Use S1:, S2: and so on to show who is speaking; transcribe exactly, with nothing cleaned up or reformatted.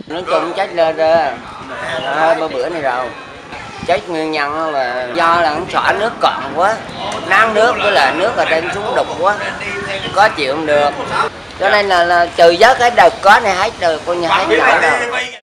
S1: Nói chung chết lên đó à, bữa bữa này rồi chết nguyên nhân là do là không xả nước cạn quá, nắng nước với là nước ở trên xuống đục quá, có chịu không được, cho nên là, là trừ giấc cái đợt có này hết rồi, coi như hết nổi rồi.